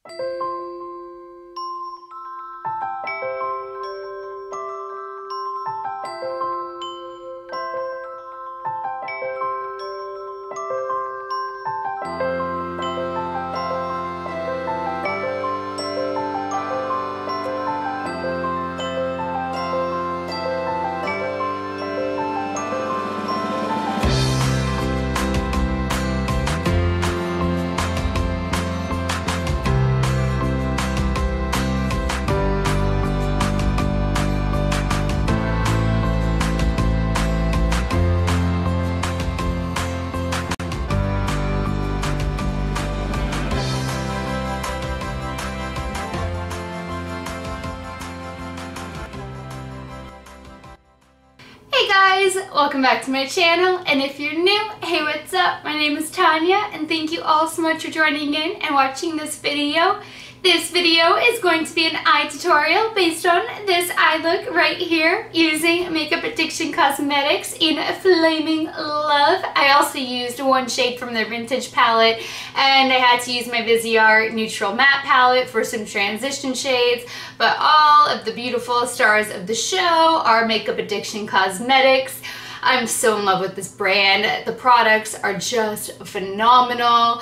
Hey guys, welcome back to my channel, and if you're new, hey, what's up? My name is Tanya, and thank you all so much for joining in and watching this video. This video is going to be an eye tutorial based on this eye look right here using Makeup Addiction Cosmetics in Flaming Love. I also used one shade from their vintage palette, and I had to use my Viseart Neutral Matte palette for some transition shades, but all of the beautiful stars of the show are Makeup Addiction Cosmetics. I'm so in love with this brand. The products are just phenomenal.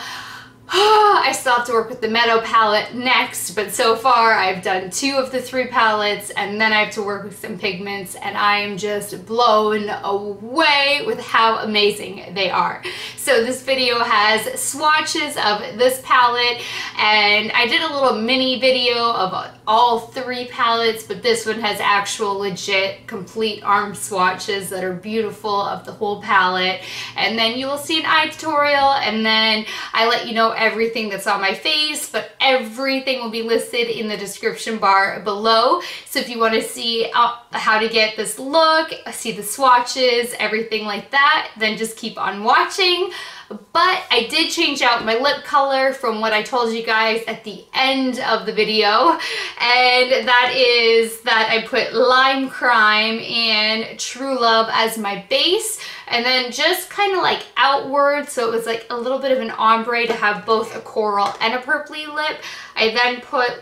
I still have to work with the Meadow palette next, but so far I've done 2 of the 3 palettes, and then I have to work with some pigments, and I am just blown away with how amazing they are. So this video has swatches of this palette, and I did a little mini video of all 3 palettes, but this one has actual legit complete arm swatches that are beautiful of the whole palette. And then you will see an eye tutorial, and then I let you know everything that's on my face, but everything will be listed in the description bar below. So if you want to see how to get this look, see the swatches, everything like that, then just keep on watching. But I did change out my lip color from what I told you guys at the end of the video, and that is that I put Lime Crime and True Love as my base, and then just kind of like outward, so it was like a little bit of an ombre to have both a coral and a purpley lip. I then put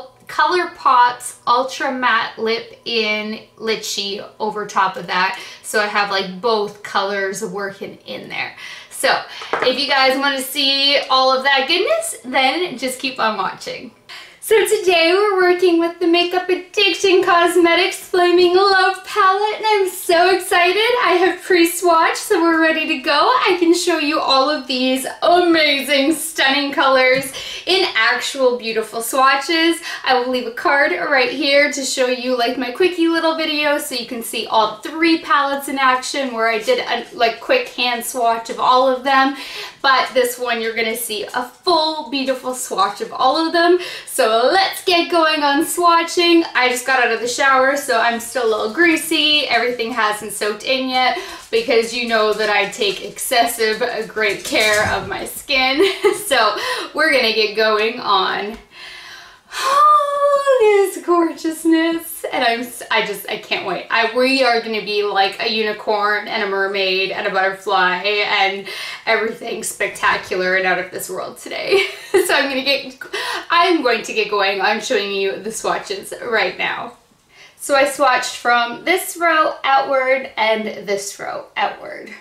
ColourPop's Ultra Matte Lip in Litchi over top of that, so I have like both colors working in there. So if you guys want to see all of that goodness, then just keep on watching. So today we're working with the Makeup Addiction Cosmetics Flaming Love palette, and I'm so excited. I have pre-swatched, so we're ready to go. I can show you all of these amazing, stunning colors in actual beautiful swatches. I will leave a card right here to show you like my quickie little video so you can see all 3 palettes in action where I did a like quick hand swatch of all of them. But this one you're gonna see a full beautiful swatch of all of them. So let's get going on swatching. I just got out of the shower, so I'm still a little greasy. Everything hasn't soaked in yet because you know that I take excessive great care of my skin. So we're gonna get going on this gorgeousness, and I can't wait. We are gonna be like a unicorn and a mermaid and a butterfly and everything spectacular and out of this world today. So I'm going to get going on showing you the swatches right now. So I swatched from this row outward and this row outward.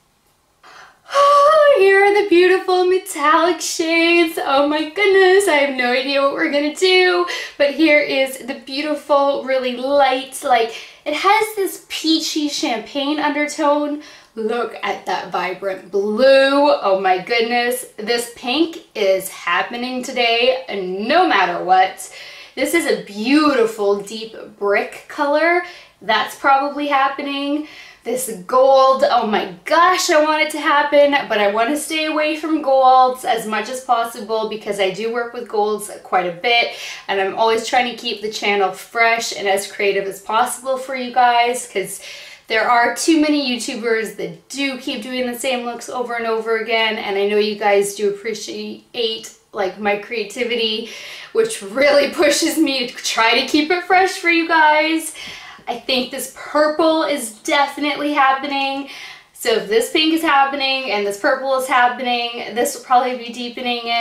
Oh, here are the beautiful metallic shades. Oh my goodness, I have no idea what we're gonna do, but here is the beautiful, really light, like it has this peachy champagne undertone. Look at that vibrant blue. Oh my goodness, this pink is happening today no matter what. This is a beautiful deep brick color. That's probably happening. This gold, oh my gosh, I want it to happen, but I want to stay away from golds as much as possible because I do work with golds quite a bit, and I'm always trying to keep the channel fresh and as creative as possible for you guys, because there are too many YouTubers that do keep doing the same looks over and over again, and I know you guys do appreciate like my creativity, which really pushes me to try to keep it fresh for you guys. I think this purple is definitely happening. So if this pink is happening and this purple is happening, this will probably be deepening it.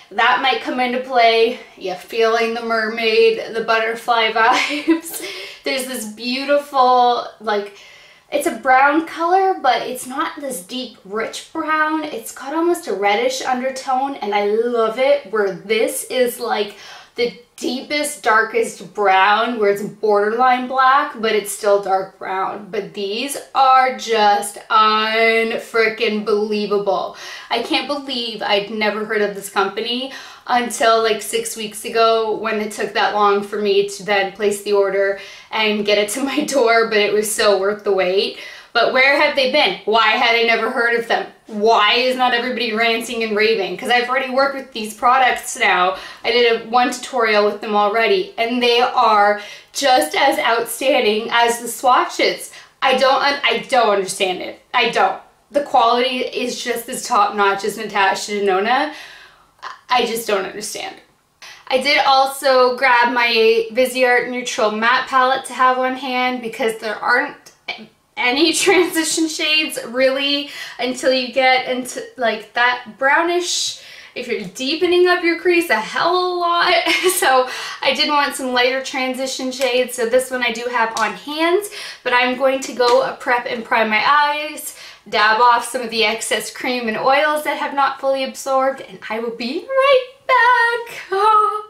that might come into play. Yeah, feeling the mermaid, the butterfly vibes. There's this beautiful, like, it's a brown color, but it's not this deep, rich brown. It's got almost a reddish undertone, and I love it, where this is like the deepest, darkest brown, where it's borderline black, but it's still dark brown. But these are just unfreaking believable. I can't believe I'd never heard of this company until like 6 weeks ago, when it took that long for me to then place the order and get it to my door, but it was so worth the wait. But where have they been? Why had I never heard of them? Why is not everybody ranting and raving? Because I've already worked with these products now. I did one tutorial with them already, and they are just as outstanding as the swatches. I don't understand it. I don't. The quality is just as top-notch as Natasha Denona. I just don't understand. I did also grab my Viseart Neutral Matte Palette to have on hand, because there aren't any transition shades really until you get into like that brownish, if you're deepening up your crease a hell of a lot. So I did want some lighter transition shades, so this one I do have on hand, but I'm going to go prep and prime my eyes, dab off some of the excess cream and oils that have not fully absorbed, and I will be right back. Oh,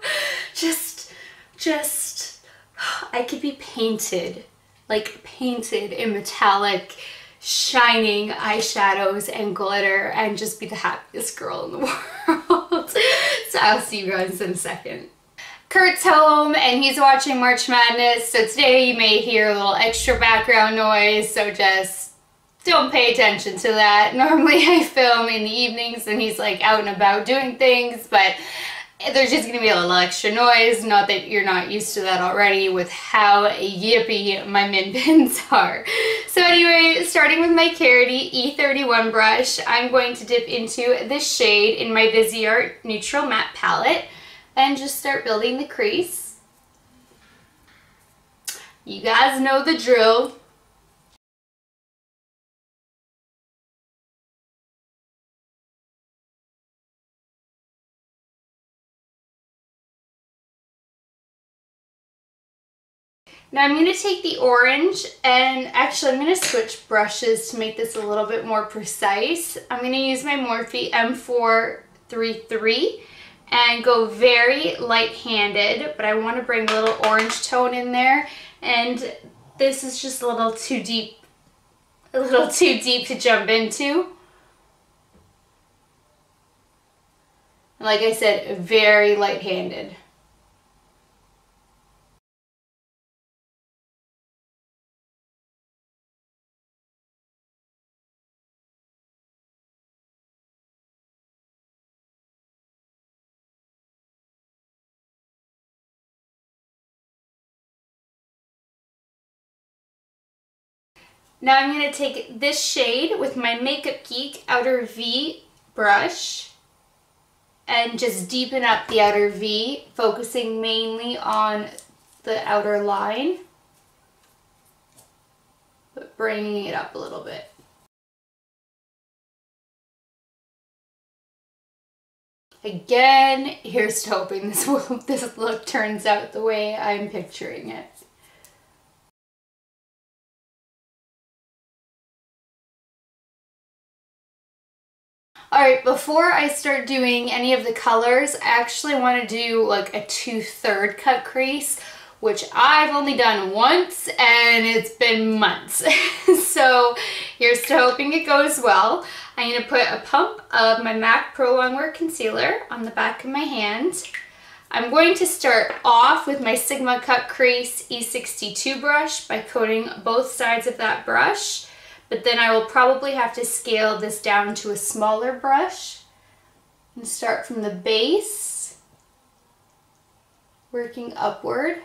I could be painted, like painted in metallic, shining eyeshadows and glitter, and just be the happiest girl in the world. So I'll see you guys in a second. Kurt's home and he's watching March Madness, so today you may hear a little extra background noise, so just don't pay attention to that. Normally I film in the evenings and he's like out and about doing things, but there's just going to be a little extra noise. Not that you're not used to that already with how yippy my min pins are. So anyway, starting with my Carity E31 brush, I'm going to dip into this shade in my Viseart Neutral Matte Palette and just start building the crease. You guys know the drill. Now I'm going to take the orange, and actually I'm going to switch brushes to make this a little bit more precise. I'm going to use my Morphe M433 and go very light-handed, but I want to bring a little orange tone in there, and this is just a little too deep to jump into. Like I said, very light-handed. Now I'm going to take this shade with my Makeup Geek Outer V brush and just deepen up the outer V, focusing mainly on the outer line, but bringing it up a little bit. Again, here's to hoping this look turns out the way I'm picturing it. Alright, before I start doing any of the colors, I actually want to do like a 2/3 cut crease, which I've only done once and it's been months. So here's to hoping it goes well. I'm going to put a pump of my MAC Pro Longwear Concealer on the back of my hand. I'm going to start off with my Sigma Cut Crease E62 brush by coating both sides of that brush. But then I will probably have to scale this down to a smaller brush and start from the base, working upward.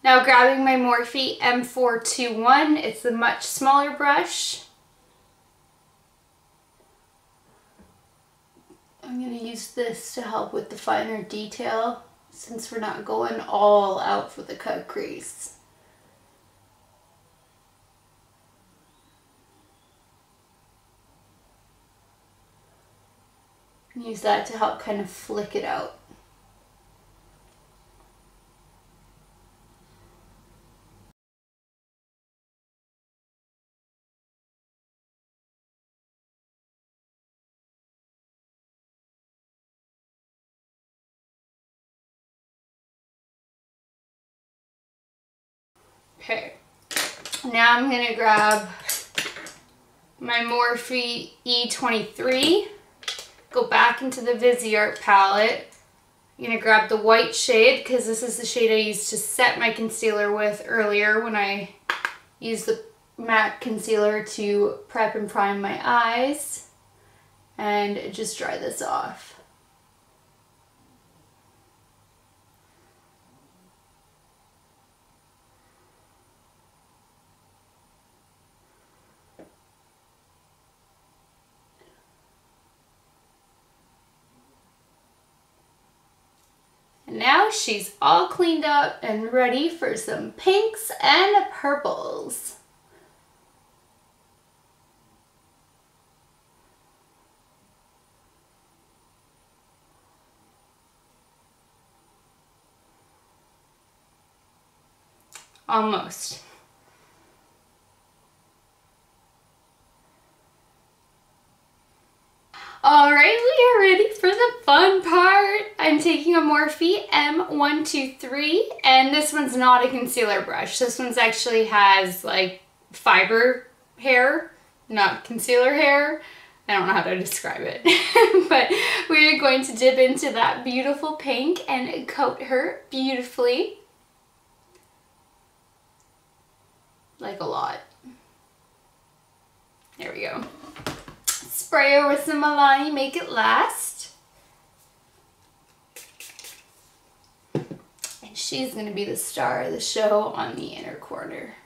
Now grabbing my Morphe M421, it's a much smaller brush. I'm going to use this to help with the finer detail since we're not going all out for the cut crease. Use that to help kind of flick it out. Okay, now I'm going to grab my Morphe E23, go back into the Viseart palette. I'm going to grab the white shade because this is the shade I used to set my concealer with earlier when I used the MAC concealer to prep and prime my eyes, and just dry this off. Now she's all cleaned up and ready for some pinks and purples. Almost. Alright, we are ready for the fun part. I'm taking a Morphe M123, and this one's not a concealer brush. This one's actually has like fiber hair, not concealer hair. I don't know how to describe it. But we are going to dip into that beautiful pink and coat her beautifully. Like a lot. There we go. Spray her with some Milani Make It Last. And she's going to be the star of the show on the inner corner.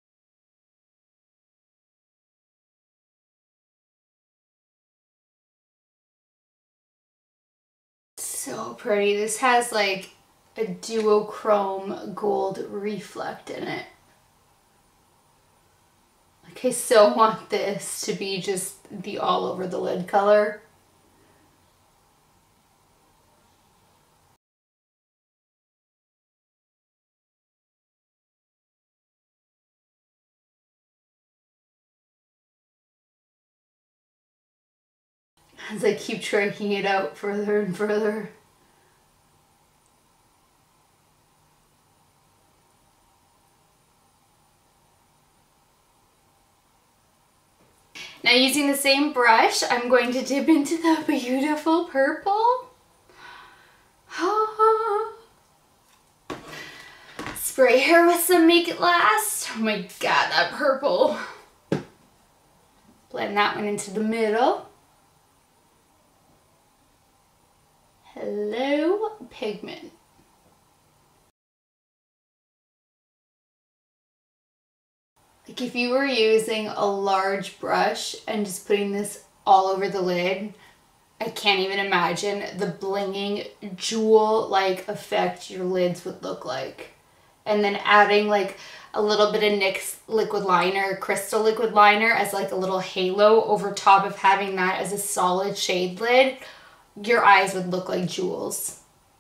So pretty. This has like a duochrome gold reflect in it. Like I so want this to be just the all over the lid color. As I keep dragging it out further and further. Now using the same brush, I'm going to dip into the beautiful purple. Spray her with some Make It Last. Oh my god, that purple. Blend that one into the middle. Hello, pigment. Like if you were using a large brush and just putting this all over the lid, I can't even imagine the blinging jewel-like effect your lids would look like. And then adding like a little bit of NYX liquid liner, crystal liquid liner as like a little halo over top of having that as a solid shade lid, your eyes would look like jewels.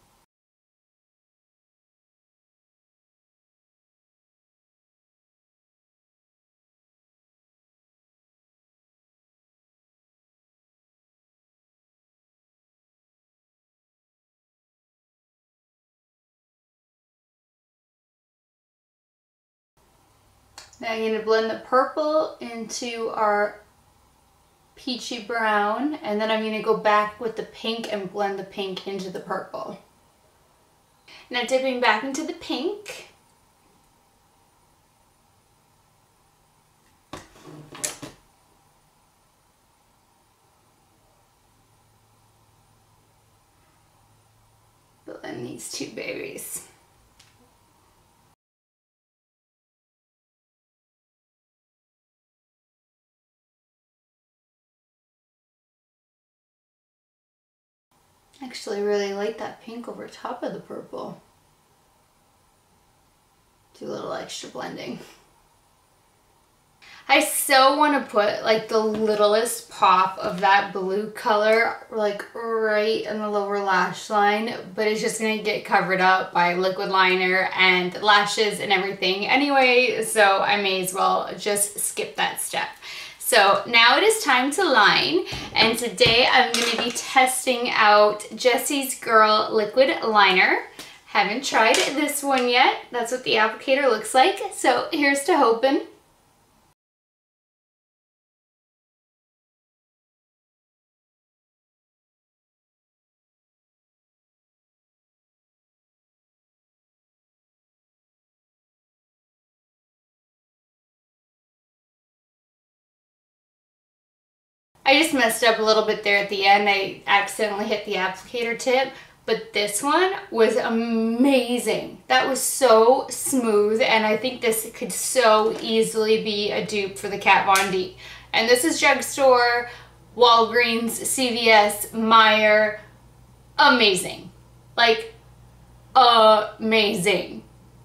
Now I'm going to blend the purple into our peachy brown, and then I'm going to go back with the pink and blend the pink into the purple. Now dipping back into the pink. Blend these two babies. Actually, really like that pink over top of the purple. Do a little extra blending. I so want to put like the littlest pop of that blue color like right in the lower lash line, but it's just going to get covered up by liquid liner and lashes and everything anyway, so I may as well just skip that step. So now it is time to line, and today I'm going to be testing out Jessie's Girl Liquid Liner. Haven't tried this one yet. That's what the applicator looks like, so here's to hoping. I just messed up a little bit there at the end. I accidentally hit the applicator tip, but this one was amazing. That was so smooth, and I think this could so easily be a dupe for the Kat Von D. And this is drugstore, Walgreens, CVS, Meijer. Amazing. Like, amazing.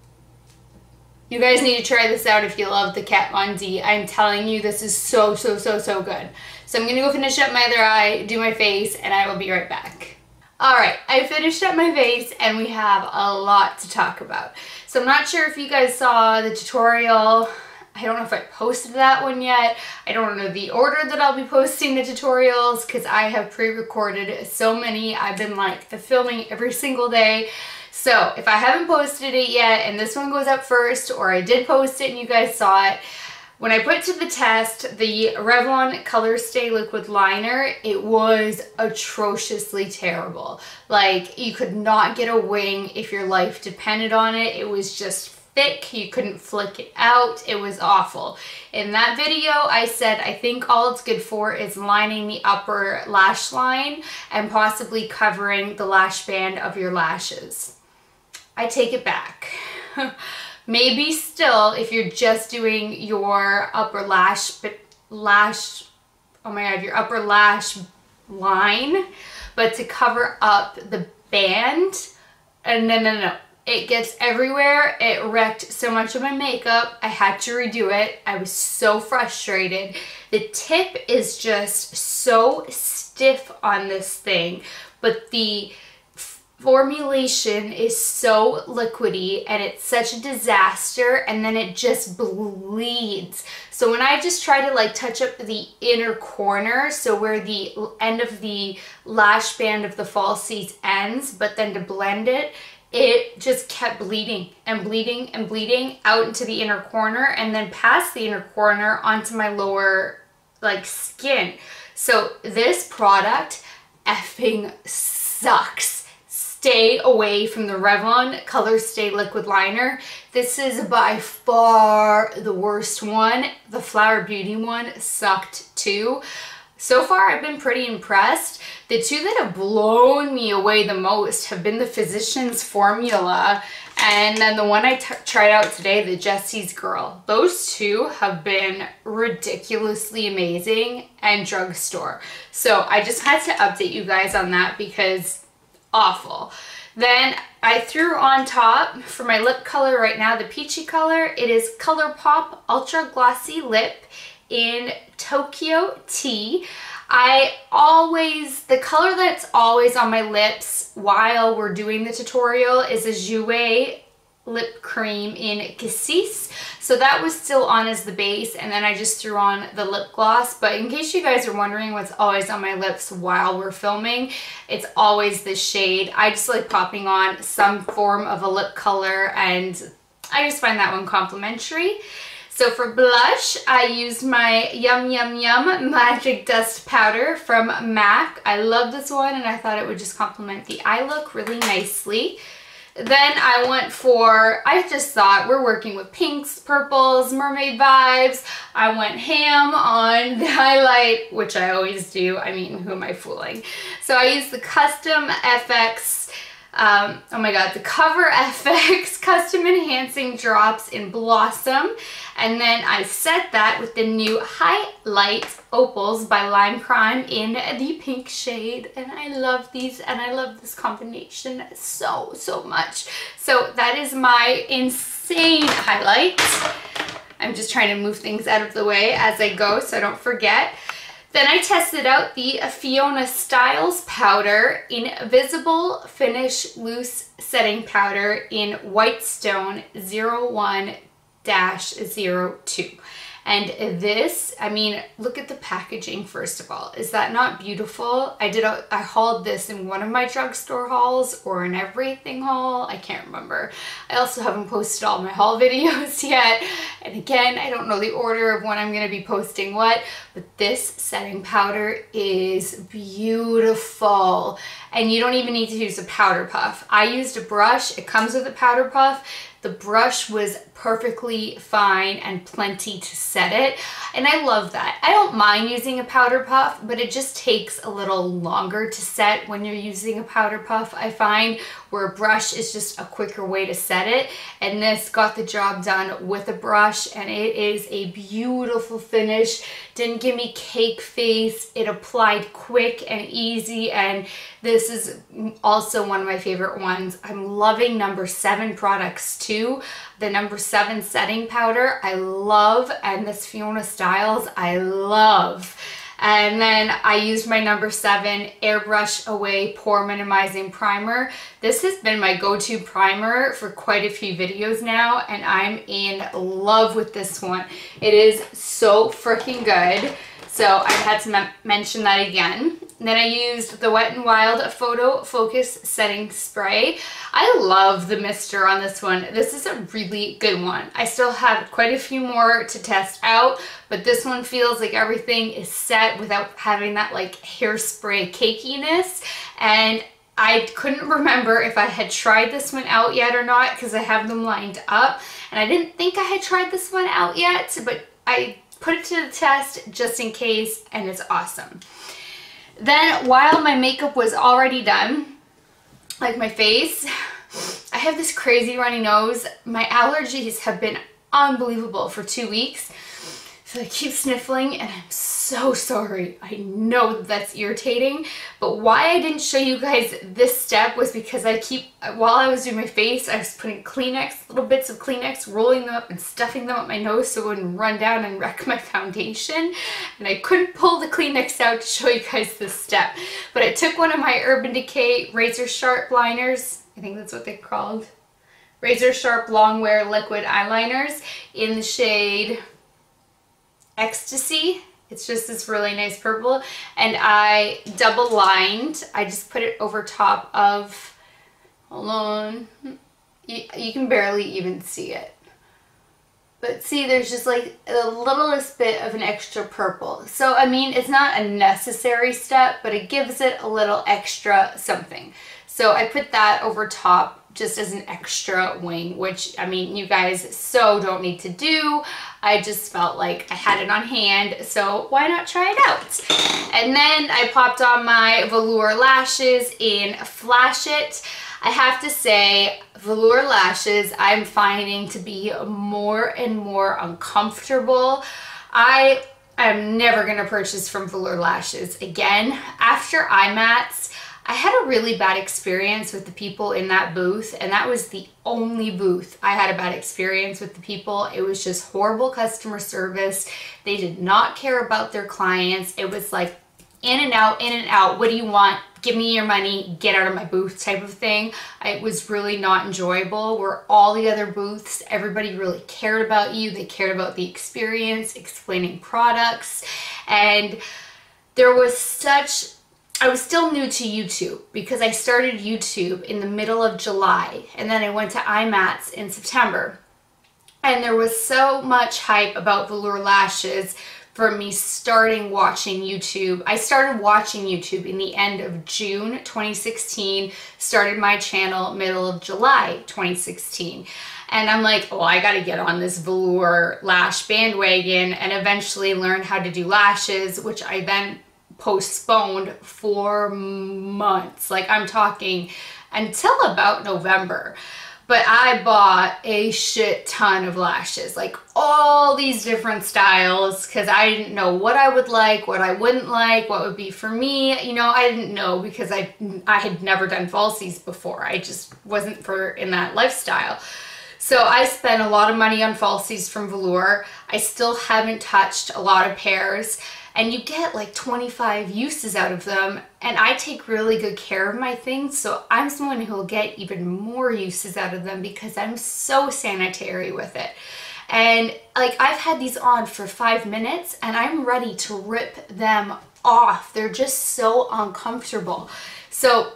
You guys need to try this out if you love the Kat Von D. I'm telling you, this is so good. So I'm going to go finish up my other eye, do my face, and I will be right back. Alright, I finished up my face, and we have a lot to talk about. So I'm not sure if you guys saw the tutorial. I don't know if I posted that one yet. I don't know the order that I'll be posting the tutorials because I have pre-recorded so many. I've been like filming every single day. So if I haven't posted it yet and this one goes up first, or I did post it and you guys saw it, when I put to the test the Revlon Colorstay Liquid Liner, it was atrociously terrible. Like, you could not get a wing if your life depended on it. It was just thick. You couldn't flick it out. It was awful. In that video, I said I think all it's good for is lining the upper lash line and possibly covering the lash band of your lashes. I take it back. Maybe still, if you're just doing your upper lash, oh my god, your upper lash line, but to cover up the band, no. It gets everywhere. It wrecked so much of my makeup. I had to redo it. I was so frustrated. The tip is just so stiff on this thing, but the formulation is so liquidy and it's such a disaster, and then it just bleeds. So when I just try to like touch up the inner corner, so where the end of the lash band of the falsies ends, but then to blend it, it just kept bleeding and bleeding and bleeding out into the inner corner and then past the inner corner onto my lower like skin. So this product effing sucks. Stay away from the Revlon Colorstay Liquid Liner. This is by far the worst one. The Flower Beauty one sucked too. So far, I've been pretty impressed. The two that have blown me away the most have been the Physicians Formula and then the one I tried out today, the Jessie's Girl. Those two have been ridiculously amazing and drugstore. So I just had to update you guys on that because awful. Then I threw on top for my lip color right now, the peachy color. It is ColourPop Ultra Glossy Lip in Tokyo Tea. The color that's always on my lips while we're doing the tutorial is a Jouer lip cream in Cassis. So that was still on as the base, and then I just threw on the lip gloss. But in case you guys are wondering what's always on my lips while we're filming, it's always this shade. I just like popping on some form of a lip color, and I just find that one complimentary. So for blush, I used my Yum Yum Yum Magic Dust Powder from MAC. I love this one, and I thought it would just complement the eye look really nicely. Then I just thought we're working with pinks, purples, mermaid vibes. I went ham on the highlight, which I always do. I mean, who am I fooling? So I used the Custom FX Oh my god, the Cover FX Custom Enhancing Drops in Blossom. And then I set that with the new Highlight Opals by Lime Crime in the pink shade. And I love these, and I love this combination so, so much. So that is my insane highlight. I'm just trying to move things out of the way as I go so I don't forget. Then I tested out the Fiona Styles powder in Visible Finish Loose Setting Powder in Whitestone 01-02. And this, I mean, look at the packaging first of all. Is that not beautiful? I hauled this in one of my drugstore hauls or an everything haul. I can't remember. I also haven't posted all my haul videos yet. And again, I don't know the order of when I'm going to be posting what, but this setting powder is beautiful. And you don't even need to use a powder puff. I used a brush. It comes with a powder puff. The brush was perfectly fine and plenty to set it. And I love that. I don't mind using a powder puff, but it just takes a little longer to set when you're using a powder puff, I find, where a brush is just a quicker way to set it. And this got the job done with a brush, and it is a beautiful finish. Didn't give me cake face. It applied quick and easy, and this is also one of my favorite ones. I'm loving number 7 products too. The number 7 setting powder I love, and this Fiona Styles I love. And then I used my number 7 Airbrush Away Pore Minimizing Primer. This has been my go-to primer for quite a few videos now, and I'm in love with this one. It is so freaking good. So I had to mention that again. And then I used the Wet n Wild Photo Focus Setting Spray. I love the mister on this one. This is a really good one. I still have quite a few more to test out, but this one feels like everything is set without having that like hairspray cakiness. And I couldn't remember if I had tried this one out yet or not because I have them lined up. And I didn't think I had tried this one out yet, but I put it to the test just in case, and it's awesome. Then while my makeup was already done, like my face, I have this crazy runny nose. My allergies have been unbelievable for 2 weeks. So I keep sniffling, and I'm so sorry. I know that's irritating, but why I didn't show you guys this step was because while I was doing my face, I was putting Kleenex, little bits of Kleenex, rolling them up and stuffing them up my nose so it wouldn't run down and wreck my foundation. And I couldn't pull the Kleenex out to show you guys this step. But I took one of my Urban Decay Razor Sharp liners, I think that's what they're called, Razor Sharp Longwear Liquid Eyeliners in the shade Ecstasy. It's just this really nice purple, and I double lined. I just put it over top of, hold on, you can barely even see it, but see there's just like the littlest bit of an extra purple. So I mean, it's not a necessary step, but it gives it a little extra something. So I put that over top just as an extra wing, which, I mean, you guys so don't need to do. I just felt like I had it on hand, so why not try it out? And then I popped on my velour lashes in Flash It. I have to say, velour lashes I'm finding to be more and more uncomfortable. I am never going to purchase from Velour Lashes again. After IMATS, I had a really bad experience with the people in that booth, and that was the only booth I had a bad experience with the people. It was just horrible customer service. They did not care about their clients. It was like in and out, in and out. What do you want? Give me your money, get out of my booth type of thing. It was really not enjoyable. Where all the other booths, everybody really cared about you. They cared about the experience, explaining products, and there was such, I was still new to YouTube because I started YouTube in the middle of July, and then I went to IMATS in September. And there was so much hype about Velour Lashes for me starting watching YouTube. I started watching YouTube in the end of June 2016, started my channel middle of July 2016. And I'm like, oh, I gotta get on this velour lash bandwagon and eventually learn how to do lashes, which I then postponed for months. Like, I'm talking until about November. But I bought a shit ton of lashes, like all these different styles, because I didn't know what I would like, what I wouldn't like, what would be for me. You know, I didn't know because I had never done falsies before. I just wasn't in that lifestyle. So I spent a lot of money on falsies from Velour. I still haven't touched a lot of pairs, and you get like 25 uses out of them, and I take really good care of my things, so I'm someone who will get even more uses out of them because I'm so sanitary with it. And like, I've had these on for 5 minutes and I'm ready to rip them off. They're just so uncomfortable. So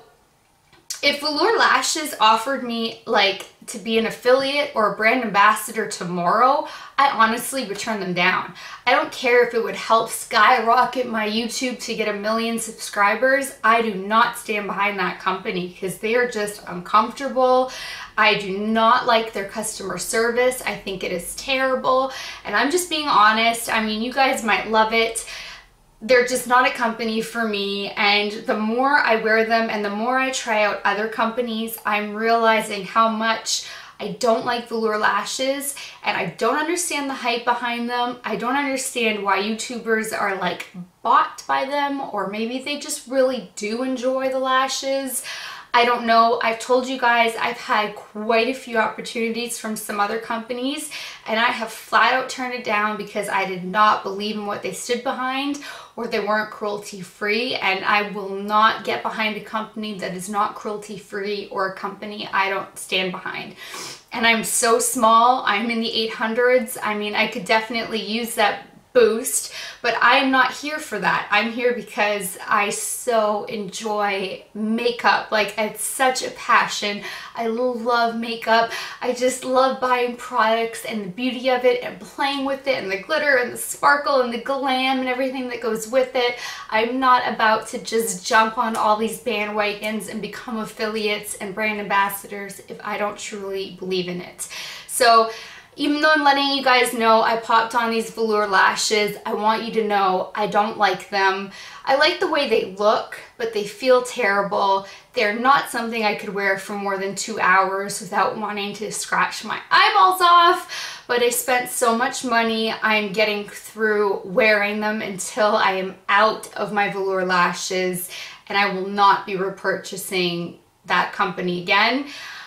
if Velour Lashes offered me like to be an affiliate or a brand ambassador tomorrow, I honestly would turn them down. I don't care if it would help skyrocket my YouTube to get 1 million subscribers. I do not stand behind that company because they are just uncomfortable. I do not like their customer service. I think it is terrible. And I'm just being honest. I mean, you guys might love it. They're just not a company for me, and the more I wear them and the more I try out other companies, I'm realizing how much I don't like Velour Lashes, and I don't understand the hype behind them. I don't understand why YouTubers are like bought by them, or maybe they just really do enjoy the lashes. I don't know. I've told you guys I've had quite a few opportunities from some other companies, and I have flat out turned it down because I did not believe in what they stood behind, or they weren't cruelty free, and I will not get behind a company that is not cruelty free or a company I don't stand behind. And I'm so small. I'm in the 800s. I mean, I could definitely use that boost, but I'm not here for that. I'm here because I so enjoy makeup. Like, it's such a passion. I love makeup. I just love buying products and the beauty of it and playing with it and the glitter and the sparkle and the glam and everything that goes with it. I'm not about to just jump on all these bandwagons and become affiliates and brand ambassadors if I don't truly believe in it. So even though I'm letting you guys know I popped on these Velour Lashes, I want you to know I don't like them. I like the way they look, but they feel terrible. They're not something I could wear for more than 2 hours without wanting to scratch my eyeballs off. But I spent so much money, I'm getting through wearing them until I am out of my Velour Lashes, and I will not be repurchasing that company again.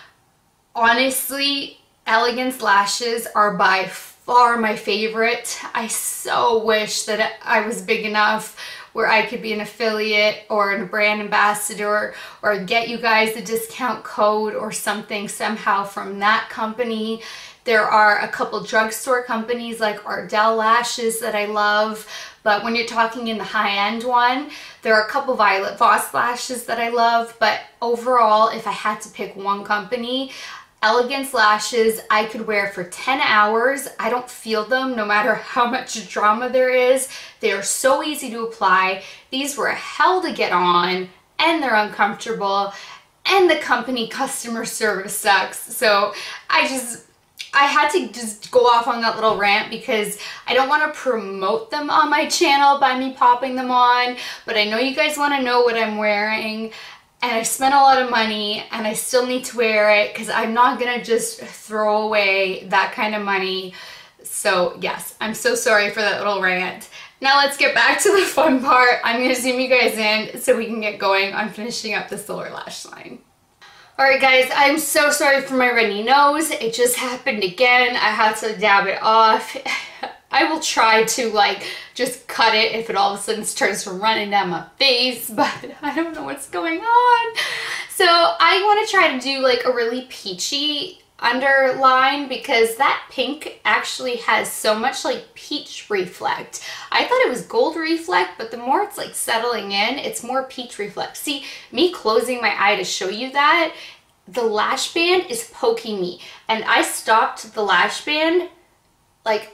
Honestly, Elegance Lashes are by far my favorite. I so wish that I was big enough where I could be an affiliate or a brand ambassador or get you guys a discount code or something somehow from that company. There are a couple drugstore companies like Ardell Lashes that I love, but when you're talking in the high-end one, there are a couple Violet Voss lashes that I love, but overall, if I had to pick one company, Elegance Lashes I could wear for 10 hours. I don't feel them no matter how much drama there is. They are so easy to apply. These were hell to get on, and they're uncomfortable, and the company customer service sucks. So I had to just go off on that little rant because I don't want to promote them on my channel by me popping them on, but I know you guys want to know what I'm wearing. And I spent a lot of money and I still need to wear it because I'm not gonna just throw away that kind of money. So yes, I'm so sorry for that little rant. Now let's get back to the fun part. I'm gonna zoom you guys in so we can get going on finishing up this lower lash line. Alright guys, I'm so sorry for my runny nose. It just happened again. I had to dab it off. I will try to like just cut it if it all of a sudden starts running down my face, but I don't know what's going on. So I want to try to do like a really peachy underline because that pink actually has so much like peach reflect. I thought it was gold reflect, but the more it's like settling in, it's more peach reflect. See, me closing my eye to show you that, the lash band is poking me, and I stopped the lash band like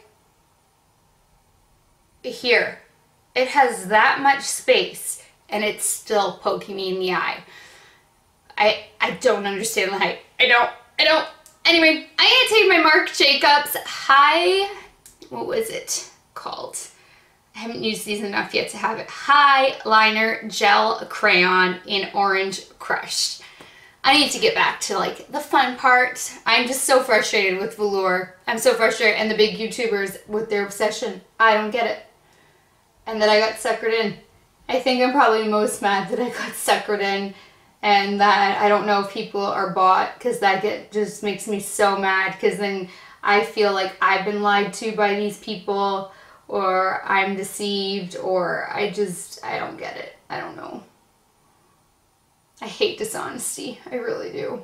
here. It has that much space and it's still poking me in the eye. I don't understand the hype. I don't. Anyway, I'm gonna take my Marc Jacobs what was it called? I haven't used these enough yet to have it. High Liner Gel Crayon in Orange Crushed. I need to get back to like the fun part. I'm just so frustrated with velour. I'm so frustrated, and the big YouTubers with their obsession. I don't get it. And that I got suckered in. I think I'm probably most mad that I got suckered in, and that I don't know if people are bought, because that just makes me so mad, because then I feel like I've been lied to by these people, or I'm deceived, or I don't get it. I don't know. I hate dishonesty. I really do.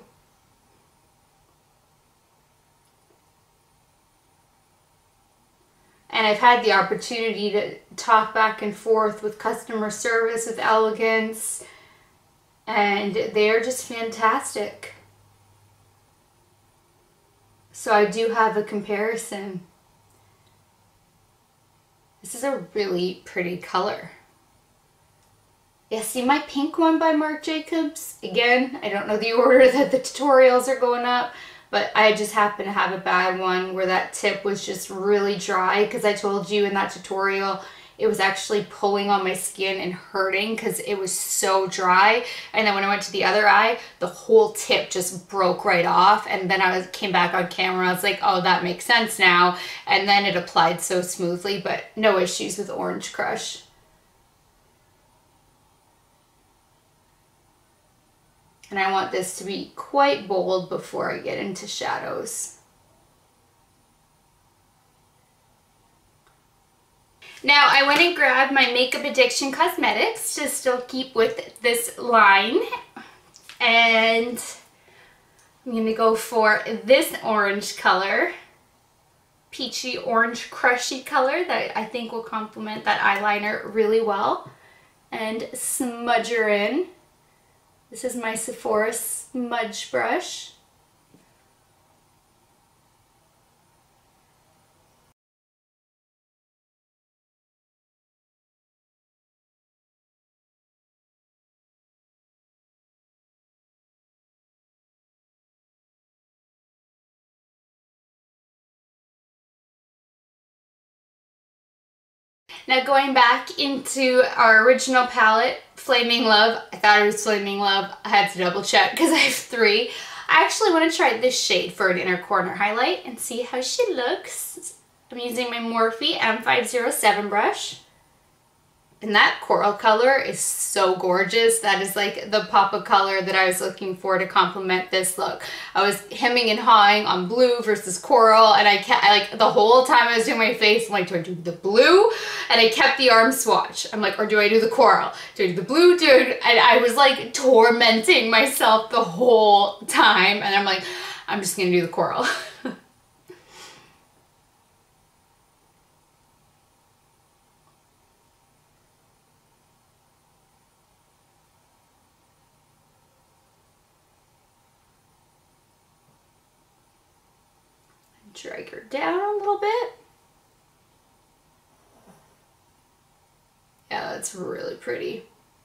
And I've had the opportunity to talk back and forth with customer service, with Elegance, and they're just fantastic. So I do have a comparison. This is a really pretty color. Yeah, see my pink one by Marc Jacobs? Again, I don't know the order that the tutorials are going up, but I just happen to have a bad one where that tip was just really dry, because I told you in that tutorial it was actually pulling on my skin and hurting because it was so dry. And then when I went to the other eye, the whole tip just broke right off. And then I came back on camera, I was like, oh, that makes sense now. And then it applied so smoothly, but no issues with Orange Crush. And I want this to be quite bold before I get into shadows. Now I went and grabbed my Makeup Addiction Cosmetics to still keep with this line. And I'm going to go for this orange color. Peachy orange crushy color that I think will complement that eyeliner really well. And smudge her in. This is my Sephora smudge brush. Now going back into our original palette, Flaming Love. I thought it was Flaming Love. I had to double check because I have 3. I actually want to try this shade for an inner corner highlight and see how she looks. I'm using my Morphe M507 brush. And that coral color is so gorgeous. That is like the pop of color that I was looking for to complement this look. I was hemming and hawing on blue versus coral, and I like the whole time I was doing my face, I'm like, do I do the blue? And I kept the arm swatch. I'm like, or do I do the coral? Do I do the blue? And I was like tormenting myself the whole time. And I'm like, I'm just gonna do the coral. Drag her down a little bit. Yeah, that's really pretty.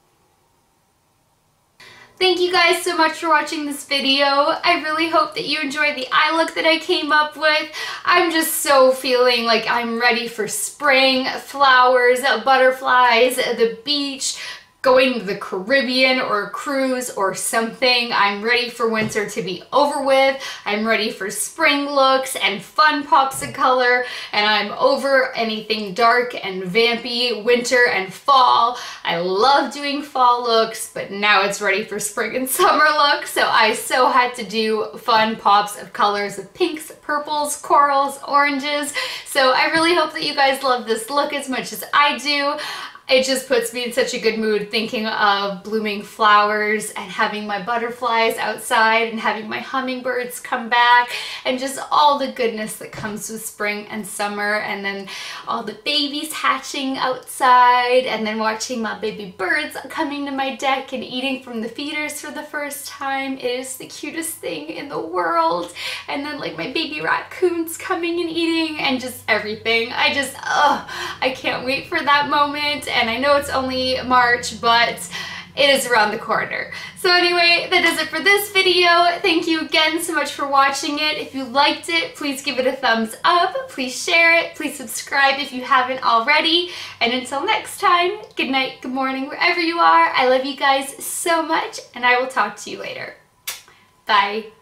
Thank you guys so much for watching this video. I really hope that you enjoyed the eye look that I came up with. I'm just so feeling like I'm ready for spring, flowers, butterflies, the beach, going to the Caribbean or a cruise or something. I'm ready for winter to be over with. I'm ready for spring looks and fun pops of color, and I'm over anything dark and vampy winter and fall. I love doing fall looks, but now it's ready for spring and summer looks, so I had to do fun pops of colors of pinks, purples, corals, oranges. So I really hope that you guys love this look as much as I do. It just puts me in such a good mood thinking of blooming flowers and having my butterflies outside and having my hummingbirds come back and just all the goodness that comes with spring and summer, and then all the babies hatching outside, and then watching my baby birds coming to my deck and eating from the feeders for the first time. It is the cutest thing in the world. And then like my baby raccoons coming and eating and just everything. I can't wait for that moment. And I know it's only March, but it is around the corner. So anyway, that does it for this video. Thank you again so much for watching it. If you liked it, please give it a thumbs up. Please share it. Please subscribe if you haven't already. And until next time, good night, good morning, wherever you are. I love you guys so much, and I will talk to you later. Bye.